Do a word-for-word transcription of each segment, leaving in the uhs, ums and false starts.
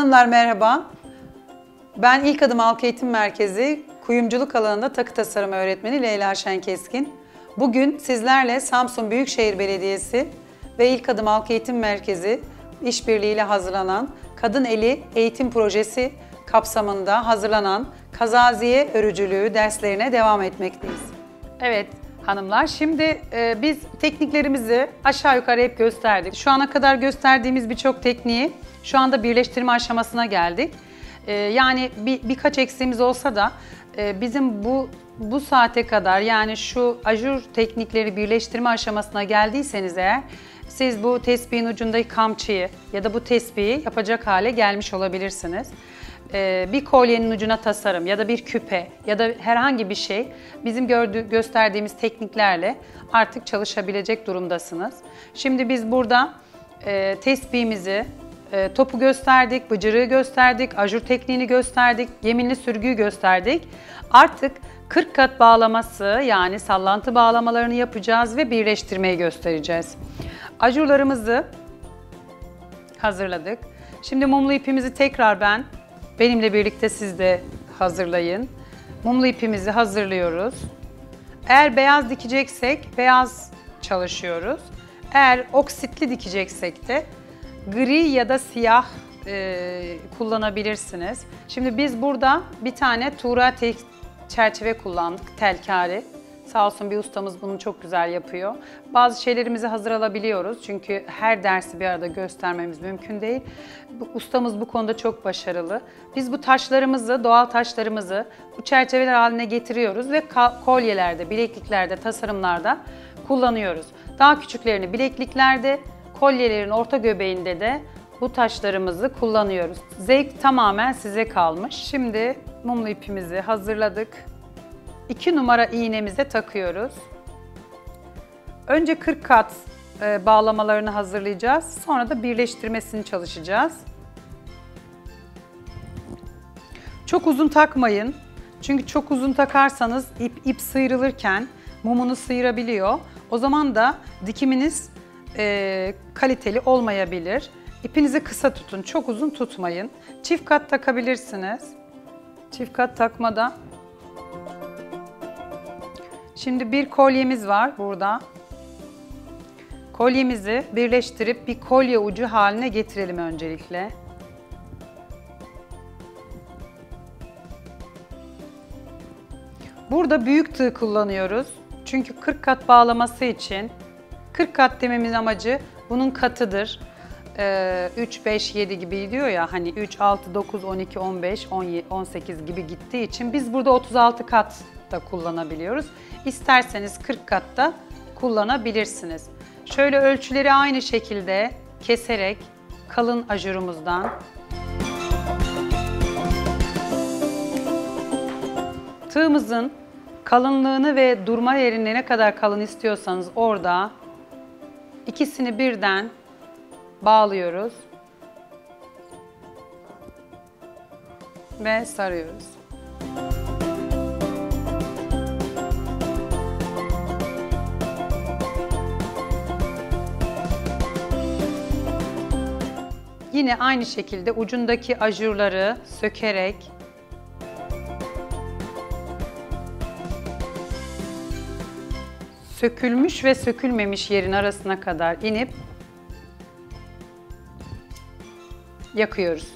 Hanımlar merhaba. Ben İlk Adım Halk Eğitim Merkezi Kuyumculuk alanında takı tasarımı öğretmeni Leyla Şenkeskin. Bugün sizlerle Samsun Büyükşehir Belediyesi ve İlk Adım Halk Eğitim Merkezi işbirliğiyle hazırlanan Kadın Eli Eğitim Projesi kapsamında hazırlanan kazaziye örücülüğü derslerine devam etmekteyiz. Evet hanımlar, şimdi e, biz tekniklerimizi aşağı yukarı hep gösterdik. Şu ana kadar gösterdiğimiz birçok tekniği şu anda birleştirme aşamasına geldik. E, yani bir, birkaç eksiğimiz olsa da e, bizim bu bu saate kadar, yani şu ajur teknikleri birleştirme aşamasına geldiyseniz eğer, siz bu tespihin ucundaki kamçıyı ya da bu tespihi yapacak hale gelmiş olabilirsiniz. Ee, bir kolyenin ucuna tasarım ya da bir küpe ya da herhangi bir şey bizim gördüğü, gösterdiğimiz tekniklerle artık çalışabilecek durumdasınız. Şimdi biz burada e, tespihimizi, e, topu gösterdik, bıcırığı gösterdik, ajur tekniğini gösterdik, yeminli sürgüyü gösterdik. Artık kırk kat bağlaması, yani sallantı bağlamalarını yapacağız ve birleştirmeyi göstereceğiz. Ajurlarımızı hazırladık. Şimdi mumlu ipimizi tekrar ben, benimle birlikte siz de hazırlayın. Mumlu ipimizi hazırlıyoruz. Eğer beyaz dikeceksek beyaz çalışıyoruz. Eğer oksitli dikeceksek de gri ya da siyah e, kullanabilirsiniz. Şimdi biz burada bir tane tuğra çerçeve kullandık, telkari. Sağ olsun bir ustamız bunu çok güzel yapıyor. Bazı şeylerimizi hazır alabiliyoruz çünkü her dersi bir arada göstermemiz mümkün değil. Bu, ustamız bu konuda çok başarılı. Biz bu taşlarımızı, doğal taşlarımızı bu çerçeveler haline getiriyoruz ve kolyelerde, bilekliklerde, tasarımlarda kullanıyoruz. Daha küçüklerini bilekliklerde, kolyelerin orta göbeğinde de bu taşlarımızı kullanıyoruz. Zevk tamamen size kalmış. Şimdi mumlu ipimizi hazırladık. iki numara iğnemize takıyoruz. Önce kırk kat e, bağlamalarını hazırlayacağız. Sonra da birleştirmesini çalışacağız. Çok uzun takmayın. Çünkü çok uzun takarsanız ip, ip sıyrılırken mumunu sıyırabiliyor. O zaman da dikiminiz e, kaliteli olmayabilir. İpinizi kısa tutun. Çok uzun tutmayın. Çift kat takabilirsiniz. Çift kat takmada. Şimdi bir kolyemiz var burada. Kolyemizi birleştirip bir kolye ucu haline getirelim öncelikle. Burada büyük tığ kullanıyoruz. Çünkü kırk kat bağlaması için kırk kat dememin amacı bunun katıdır. Ee, üç, beş, yedi gibi diyor ya, hani üç, altı, dokuz, on iki, on beş, on yedi, on sekiz gibi gittiği için biz burada otuz altı kat da kullanabiliyoruz. İsterseniz kırk katta kullanabilirsiniz. Şöyle ölçüleri aynı şekilde keserek kalın ajurumuzdan tığımızın kalınlığını ve durma yerini ne kadar kalın istiyorsanız orada ikisini birden bağlıyoruz ve sarıyoruz. Yine aynı şekilde ucundaki ajurları sökerek sökülmüş ve sökülmemiş yerin arasına kadar inip yakıyoruz.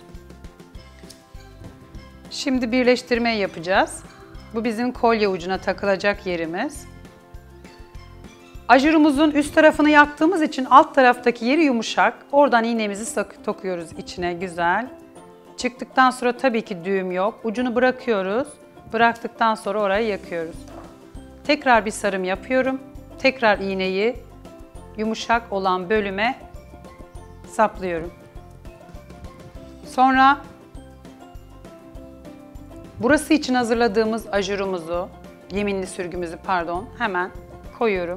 Şimdi birleştirme yapacağız. Bu bizim kolye ucuna takılacak yerimiz. Ajurumuzun üst tarafını yaktığımız için alt taraftaki yeri yumuşak. Oradan iğnemizi sokuyoruz içine güzel. Çıktıktan sonra tabii ki düğüm yok. Ucunu bırakıyoruz. Bıraktıktan sonra orayı yakıyoruz. Tekrar bir sarım yapıyorum. Tekrar iğneyi yumuşak olan bölüme saplıyorum. Sonra burası için hazırladığımız ajurumuzu, yeminli sürgümüzü pardon, hemen koyuyorum.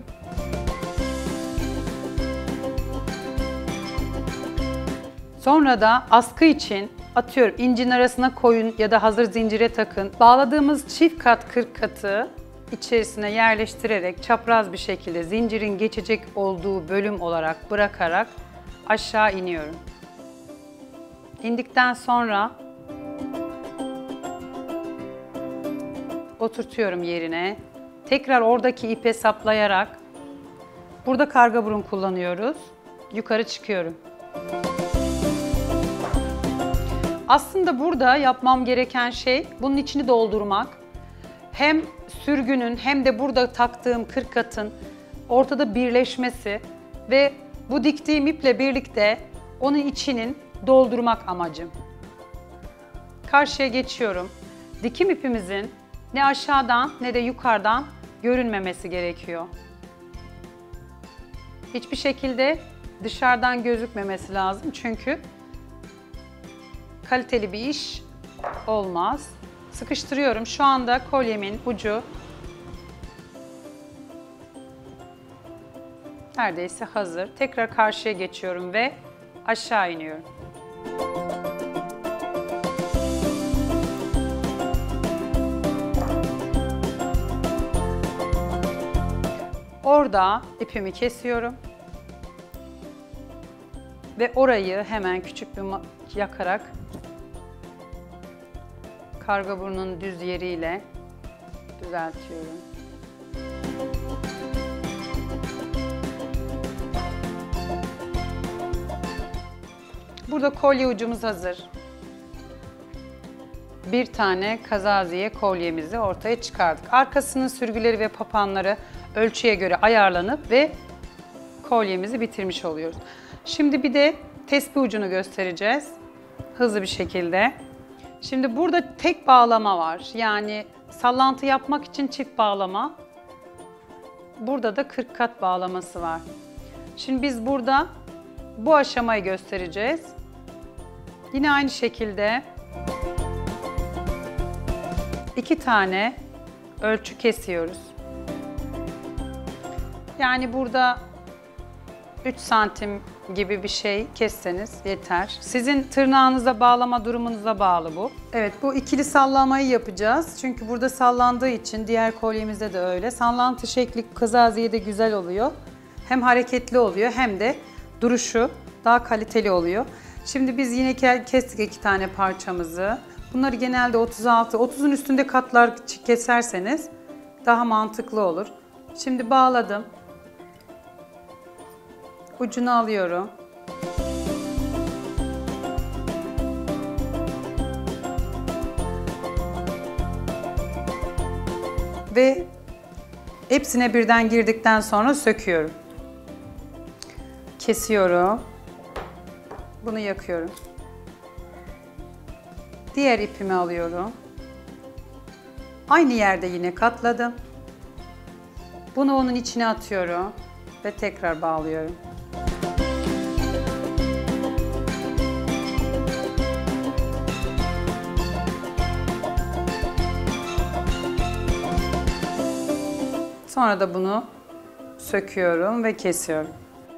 Sonra da askı için atıyorum incin arasına koyun ya da hazır zincire takın. Bağladığımız çift kat kırk katı içerisine yerleştirerek çapraz bir şekilde zincirin geçecek olduğu bölüm olarak bırakarak aşağı iniyorum. İndikten sonra oturtuyorum yerine. Tekrar oradaki ipe saplayarak, burada karga burun kullanıyoruz. Yukarı çıkıyorum. Aslında burada yapmam gereken şey bunun içini doldurmak. Hem sürgünün hem de burada taktığım kırkatın ortada birleşmesi ve bu diktiğim iple birlikte onun içinin doldurmak amacım. Karşıya geçiyorum. Dikim ipimizin ne aşağıdan ne de yukarıdan görünmemesi gerekiyor. Hiçbir şekilde dışarıdan gözükmemesi lazım çünkü kaliteli bir iş olmaz. Sıkıştırıyorum. Şu anda kolyemin ucu neredeyse hazır. Tekrar karşıya geçiyorum ve aşağı iniyorum. Orada ipimi kesiyorum. Ve orayı hemen küçük bir yakarak karga burnunun düz yeriyle düzeltiyorum. Burada kolye ucumuz hazır. Bir tane kazaziye kolyemizi ortaya çıkardık. Arkasının sürgüleri ve papanları ölçüye göre ayarlanıp ve kolyemizi bitirmiş oluyoruz. Şimdi bir de tespih ucunu göstereceğiz. Hızlı bir şekilde. Şimdi burada tek bağlama var. Yani sallantı yapmak için çift bağlama. Burada da kırk kat bağlaması var. Şimdi biz burada bu aşamayı göstereceğiz. Yine aynı şekilde iki tane ölçü kesiyoruz. Yani burada üç santim gibi bir şey kesseniz yeter. Sizin tırnağınıza bağlama durumunuza bağlı bu. Evet, bu ikili sallamayı yapacağız. Çünkü burada sallandığı için diğer kolyemizde de öyle. Sallantı şekli kazaziye de güzel oluyor. Hem hareketli oluyor hem de duruşu daha kaliteli oluyor. Şimdi biz yine kestik iki tane parçamızı. Bunları genelde otuz altı, otuzun üstünde katlar keserseniz daha mantıklı olur. Şimdi bağladım. Ucunu alıyorum. Ve hepsine birden girdikten sonra söküyorum. Kesiyorum. Bunu yakıyorum. Diğer ipimi alıyorum. Aynı yerde yine katladım. Bunu onun içine atıyorum ve tekrar bağlıyorum. Sonra da bunu söküyorum ve kesiyorum.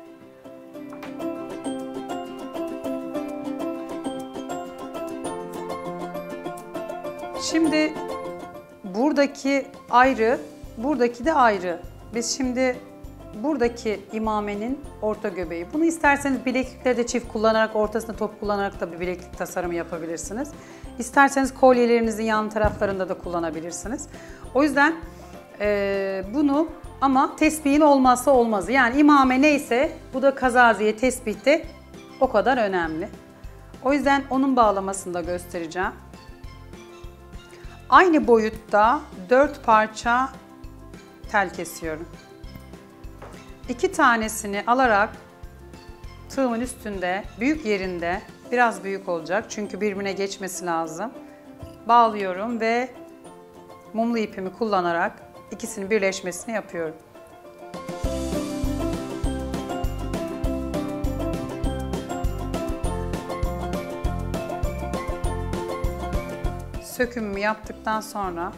Şimdi buradaki ayrı, buradaki de ayrı. Biz şimdi buradaki imamenin orta göbeği. Bunu isterseniz bileklikleri de çift kullanarak, ortasında top kullanarak da bir bileklik tasarımı yapabilirsiniz. İsterseniz kolyelerinizin yan taraflarında da kullanabilirsiniz. O yüzden e, bunu ama tespihin olmazsa olmazı. Yani imame neyse bu da kazaziye tespihte o kadar önemli. O yüzden onun bağlamasını da göstereceğim. Aynı boyutta dört parça tel kesiyorum. İki tanesini alarak tığımın üstünde, büyük yerinde, biraz büyük olacak çünkü birbirine geçmesi lazım. Bağlıyorum ve mumlu ipimi kullanarak ikisinin birleşmesini yapıyorum. Sökümümü yaptıktan sonra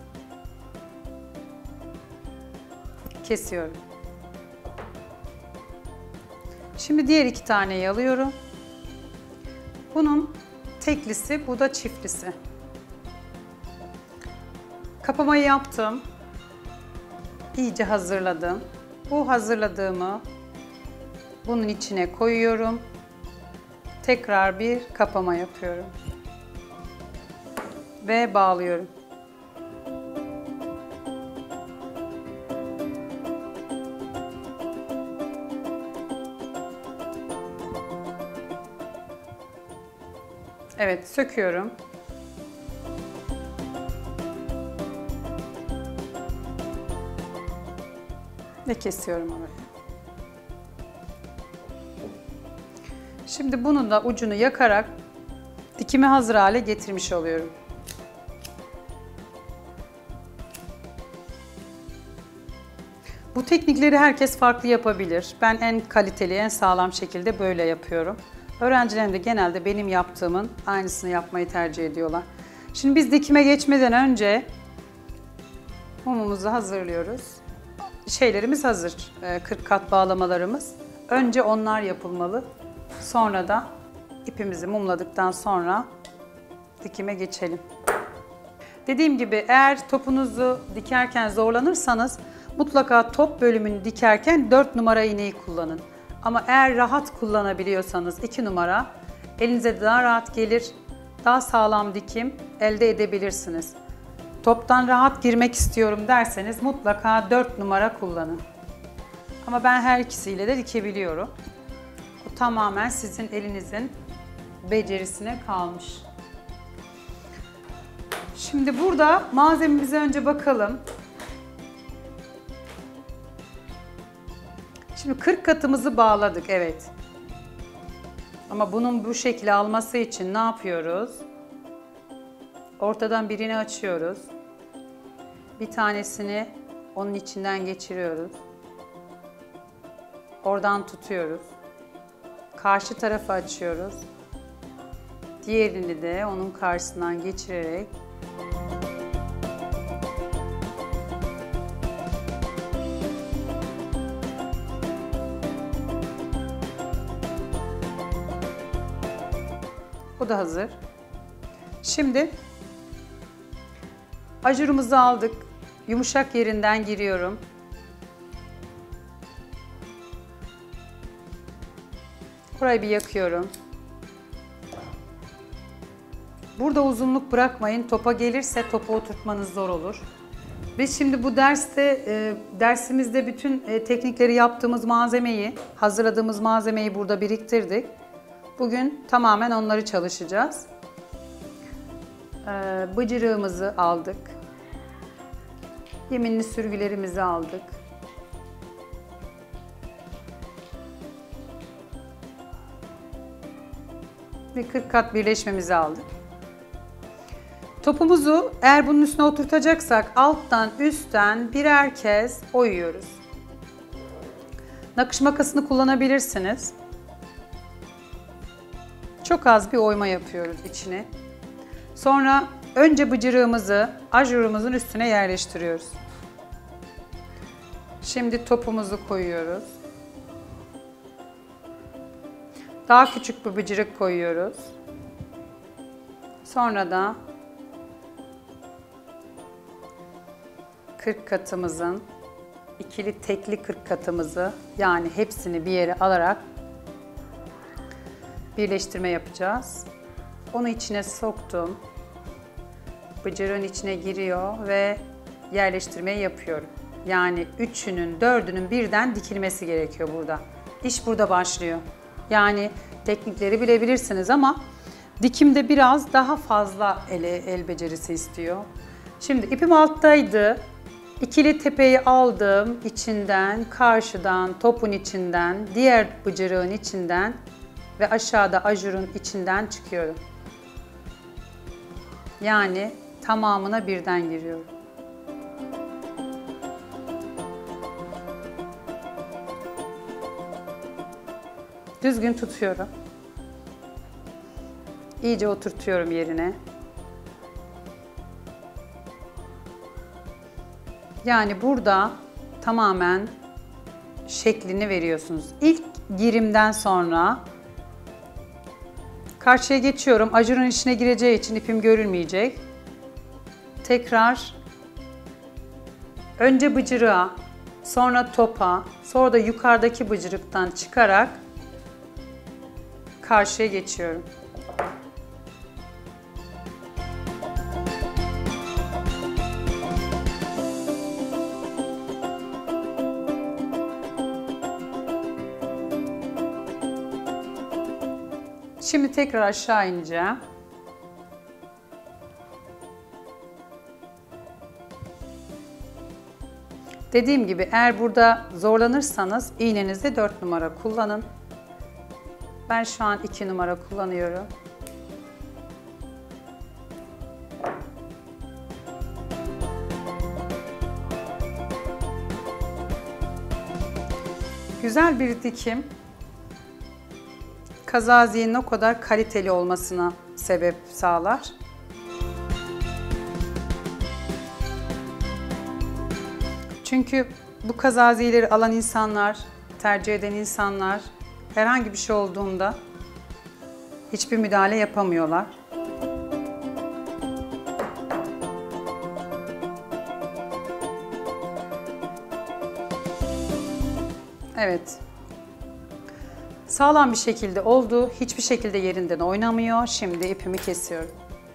kesiyorum. Şimdi diğer iki taneyi alıyorum. Bunun teklisi, bu da çiftlisi. Kapamayı yaptım. İyice hazırladım. Bu hazırladığımı bunun içine koyuyorum. Tekrar bir kapama yapıyorum. Ve bağlıyorum. Evet, söküyorum. Ve kesiyorum orayı. Şimdi bunun da ucunu yakarak dikime hazır hale getirmiş oluyorum. Bu teknikleri herkes farklı yapabilir. Ben en kaliteli, en sağlam şekilde böyle yapıyorum. Öğrencilerim de genelde benim yaptığımın aynısını yapmayı tercih ediyorlar. Şimdi biz dikime geçmeden önce mumumuzu hazırlıyoruz. Şeylerimiz hazır. kırk kat bağlamalarımız. Önce onlar yapılmalı. Sonra da ipimizi mumladıktan sonra dikime geçelim. Dediğim gibi eğer topunuzu dikerken zorlanırsanız mutlaka top bölümünü dikerken dört numara iğneyi kullanın. Ama eğer rahat kullanabiliyorsanız iki numara elinize daha rahat gelir, daha sağlam dikim elde edebilirsiniz. Toptan rahat girmek istiyorum derseniz mutlaka dört numara kullanın. Ama ben her ikisiyle de dikebiliyorum. Bu tamamen sizin elinizin becerisine kalmış. Şimdi burada malzememize önce bakalım. Şimdi kırk katımızı bağladık, evet. Ama bunun bu şekli alması için ne yapıyoruz? Ortadan birini açıyoruz. Bir tanesini onun içinden geçiriyoruz. Oradan tutuyoruz. Karşı tarafı açıyoruz. Diğerini de onun karşısından geçirerek bu da hazır. Şimdi ajurumuzu aldık. Yumuşak yerinden giriyorum. Burayı bir yakıyorum. Burada uzunluk bırakmayın. Topa gelirse topa oturtmanız zor olur. Biz şimdi bu derste, e, dersimizde bütün e, teknikleri yaptığımız malzemeyi, hazırladığımız malzemeyi burada biriktirdik. Bugün tamamen onları çalışacağız. E, bıcırığımızı aldık. Yeminli sürgülerimizi aldık. Ve kırk kat birleşmemizi aldık. Topumuzu eğer bunun üstüne oturtacaksak alttan üstten birer kez oyuyoruz. Nakış makasını kullanabilirsiniz. Çok az bir oyma yapıyoruz içine. Sonra önce bıcırığımızı ajurumuzun üstüne yerleştiriyoruz. Şimdi topumuzu koyuyoruz. Daha küçük bir bıcırık koyuyoruz. Sonra da kırk katımızın ikili tekli kırk katımızı yani hepsini bir yere alarak birleştirme yapacağız. Onu içine soktum. Bıcırığın içine giriyor ve yerleştirmeyi yapıyorum. Yani üçünün, dördünün birden dikilmesi gerekiyor burada. İş burada başlıyor. Yani teknikleri bilebilirsiniz ama dikimde biraz daha fazla el, el becerisi istiyor. Şimdi ipim alttaydı. İkili tepeyi aldım içinden, karşıdan, topun içinden, diğer bıcırığın içinden ve aşağıda ajurun içinden çıkıyorum. Yani tamamına birden giriyorum. Düzgün tutuyorum. İyice oturtuyorum yerine. Yani burada tamamen şeklini veriyorsunuz. İlk girimden sonra karşıya geçiyorum. Ajurun içine gireceği için ipim görülmeyecek. Tekrar önce bıcırığa, sonra topa, sonra da yukarıdaki bıcırıktan çıkarak karşıya geçiyorum. Şimdi tekrar aşağı ineceğim. Dediğim gibi eğer burada zorlanırsanız iğnenizde dört numara kullanın. Ben şu an iki numara kullanıyorum. Güzel bir dikim kazaziyenin o kadar kaliteli olmasına sebep sağlar. Çünkü bu kazaziyeleri alan insanlar, tercih eden insanlar herhangi bir şey olduğunda hiçbir müdahale yapamıyorlar. Evet. Sağlam bir şekilde oldu. Hiçbir şekilde yerinden oynamıyor. Şimdi ipimi kesiyorum.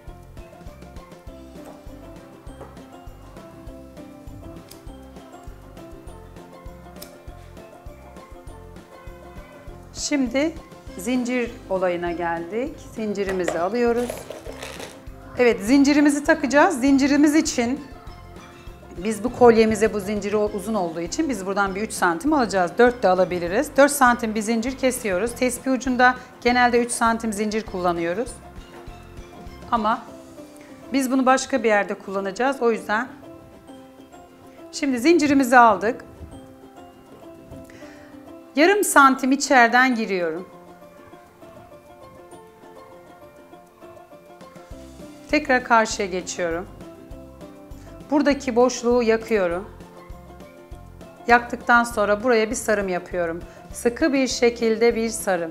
Şimdi zincir olayına geldik. Zincirimizi alıyoruz. Evet, zincirimizi takacağız. Zincirimiz için biz bu kolyemize bu zinciri uzun olduğu için biz buradan bir üç santim alacağız. dört de alabiliriz. dört santim bir zincir kesiyoruz. Tespih ucunda genelde üç santim zincir kullanıyoruz. Ama biz bunu başka bir yerde kullanacağız. O yüzden şimdi zincirimizi aldık. Yarım santim içeriden giriyorum. Tekrar karşıya geçiyorum. Buradaki boşluğu yakıyorum. Yaktıktan sonra buraya bir sarım yapıyorum. Sıkı bir şekilde bir sarım.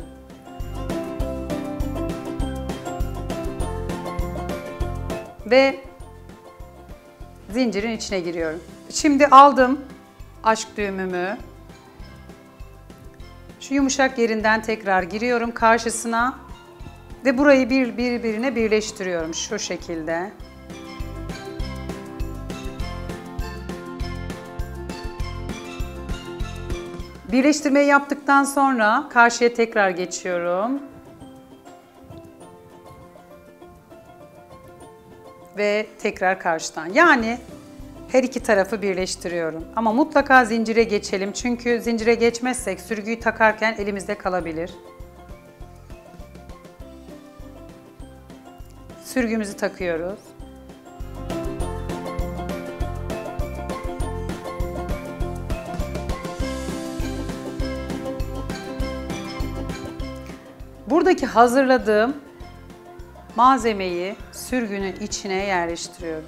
Ve zincirin içine giriyorum. Şimdi aldım aşk düğümümü. Şu yumuşak yerinden tekrar giriyorum karşısına ve burayı bir birbirine birleştiriyorum şu şekilde. Birleştirmeyi yaptıktan sonra karşıya tekrar geçiyorum. Ve tekrar karşıdan. Yani her iki tarafı birleştiriyorum. Ama mutlaka zincire geçelim. Çünkü zincire geçmezsek sürgüyü takarken elimizde kalabilir. Sürgümüzü takıyoruz. Buradaki hazırladığım malzemeyi sürgünün içine yerleştiriyorum.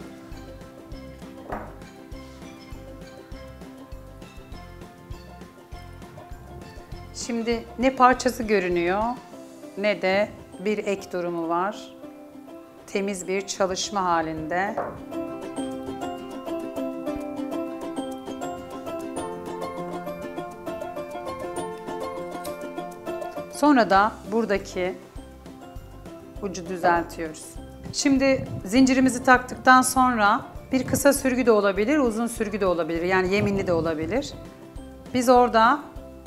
Şimdi ne parçası görünüyor ne de bir ek durumu var. Temiz bir çalışma halinde. Sonra da buradaki ucu düzeltiyoruz. Şimdi zincirimizi taktıktan sonra bir kısa sürgü de olabilir, uzun sürgü de olabilir. Yani yeminli de olabilir. Biz orada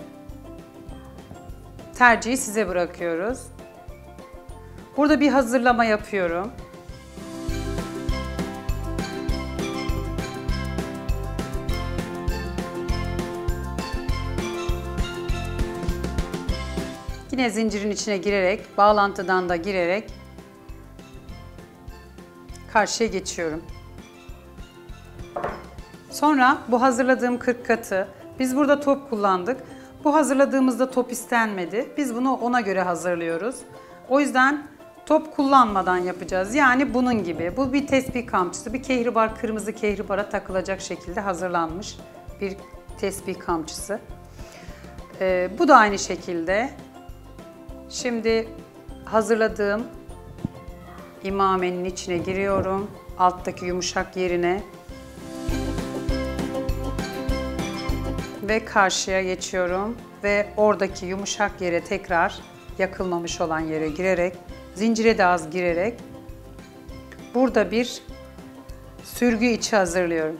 tercihi size bırakıyoruz. Burada bir hazırlama yapıyorum. Yine zincirin içine girerek, bağlantıdan da girerek karşıya geçiyorum. Sonra bu hazırladığım kırk katı, biz burada top kullandık. Bu hazırladığımızda top istenmedi. Biz bunu ona göre hazırlıyoruz. O yüzden top kullanmadan yapacağız. Yani bunun gibi. Bu bir tespih kamçısı. Bir kehribar, kırmızı kehribara takılacak şekilde hazırlanmış bir tespih kamçısı. Ee, bu da aynı şekilde. Şimdi hazırladığım imamenin içine giriyorum. Alttaki yumuşak yerine. Ve karşıya geçiyorum. Ve oradaki yumuşak yere tekrar yakılmamış olan yere girerek, zincire de az girerek burada bir sürgü içi hazırlıyorum.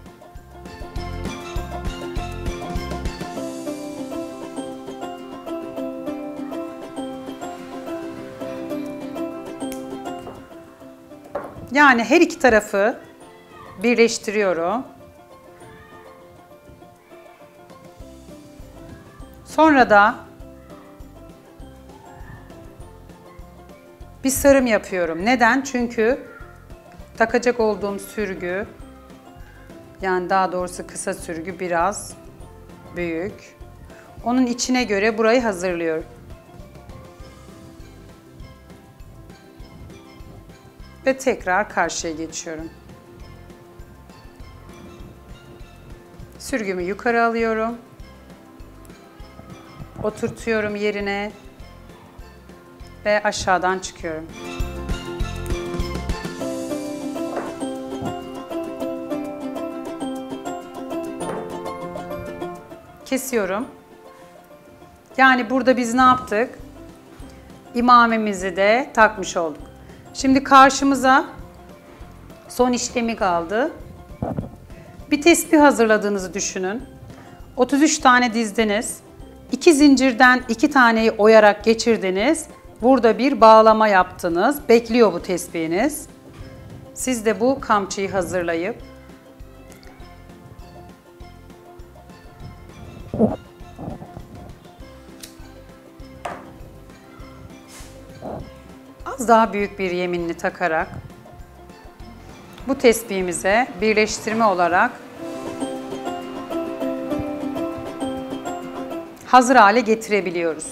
Yani her iki tarafı birleştiriyorum. Sonra da bir sarım yapıyorum. Neden? Çünkü takacak olduğum sürgü, yani daha doğrusu kısa sürgü biraz büyük. Onun içine göre burayı hazırlıyorum. Ve tekrar karşıya geçiyorum. Sürgümü yukarı alıyorum. Oturtuyorum yerine ve aşağıdan çıkıyorum. Kesiyorum. Yani burada biz ne yaptık? İmamemizi de takmış olduk. Şimdi karşımıza son işlemi kaldı. Bir tespih hazırladığınızı düşünün. otuz üç tane dizdiniz. iki zincirden iki taneyi oyarak geçirdiniz. Burada bir bağlama yaptınız. Bekliyor bu tespihiniz. Siz de bu kamçıyı hazırlayıp az daha büyük bir yeminli takarak bu tespihimize birleştirme olarak hazır hale getirebiliyoruz.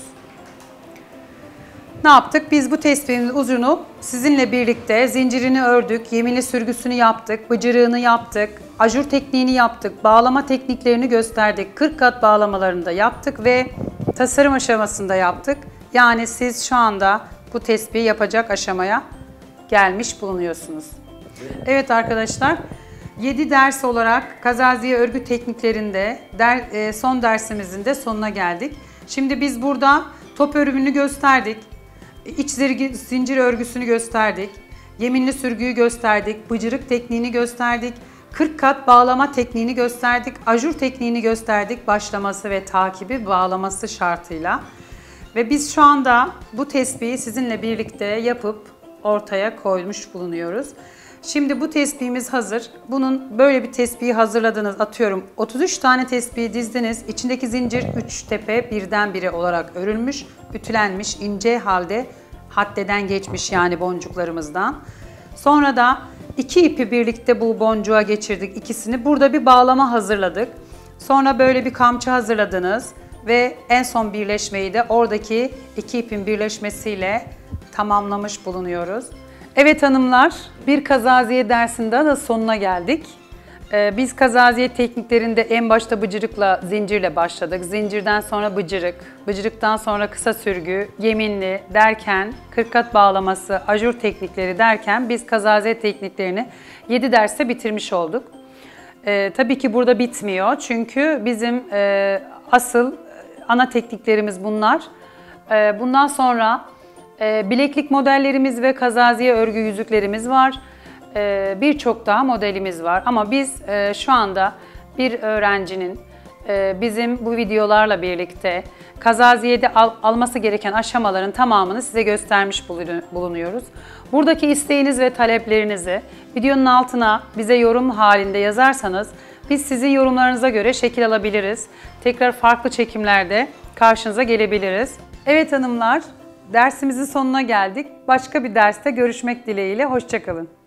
Ne yaptık? Biz bu tespihimizin uzunu sizinle birlikte zincirini ördük, yeminli sürgüsünü yaptık, bıcırığını yaptık, ajur tekniğini yaptık, bağlama tekniklerini gösterdik, kırk kat bağlamalarını da yaptık ve tasarım aşamasında yaptık. Yani siz şu anda bu tespihi yapacak aşamaya gelmiş bulunuyorsunuz. Evet arkadaşlar, yedi ders olarak kazaziye örgü tekniklerinde der, son dersimizin de sonuna geldik. Şimdi biz burada top örümünü gösterdik, iç zincir örgüsünü gösterdik, yeminli sürgüyü gösterdik, bıcırık tekniğini gösterdik, kırk kat bağlama tekniğini gösterdik, ajur tekniğini gösterdik, başlaması ve takibi bağlaması şartıyla. Ve biz şu anda bu tespihi sizinle birlikte yapıp ortaya koymuş bulunuyoruz. Şimdi bu tespihimiz hazır. Bunun böyle bir tespihi hazırladınız. Atıyorum otuz üç tane tespihi dizdiniz. İçindeki zincir üç tepe birdenbire olarak örülmüş, ütülenmiş, ince halde haddeden geçmiş yani boncuklarımızdan. Sonra da iki ipi birlikte bu boncuğa geçirdik ikisini. Burada bir bağlama hazırladık. Sonra böyle bir kamçı hazırladınız. Ve en son birleşmeyi de oradaki iki ipin birleşmesiyle tamamlamış bulunuyoruz. Evet hanımlar, bir kazaziye dersinde de sonuna geldik. Ee, biz kazaziye tekniklerinde en başta bıcırıkla, zincirle başladık. Zincirden sonra bıcırık, bıcırıktan sonra kısa sürgü, yeminli derken, kırk kat bağlaması, ajur teknikleri derken biz kazaziye tekniklerini yedi derste bitirmiş olduk. Ee, tabii ki burada bitmiyor çünkü bizim e, asıl ana tekniklerimiz bunlar. Ee, bundan sonra e, bileklik modellerimiz ve kazaziye örgü yüzüklerimiz var. Ee, Birçok daha modelimiz var ama biz e, şu anda bir öğrencinin e, bizim bu videolarla birlikte kazaziyede al, alması gereken aşamaların tamamını size göstermiş bulunuyoruz. Buradaki isteğiniz ve taleplerinizi videonun altına bize yorum halinde yazarsanız biz sizin yorumlarınıza göre şekil alabiliriz. Tekrar farklı çekimlerde karşınıza gelebiliriz. Evet hanımlar, dersimizin sonuna geldik. Başka bir derste görüşmek dileğiyle. Hoşça kalın.